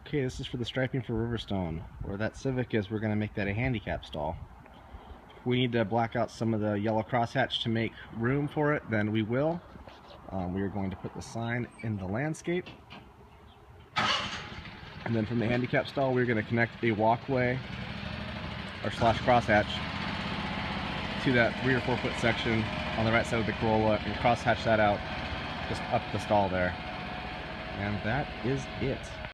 Okay, this is for the striping for Riverstone. Where that Civic is, we're going to make that a handicap stall. If we need to black out some of the yellow crosshatch to make room for it, then we will. We are going to put the sign in the landscape. And then from the handicap stall, we're going to connect a walkway or slash crosshatch to that 3 or 4 foot section on the right side of the Corolla and crosshatch that out just up the stall there. And that is it.